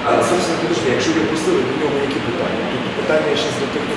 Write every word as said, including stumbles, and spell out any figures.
Зараз, подожди, якщо ви пустили, до нього які питання? Тут питання ще з до тих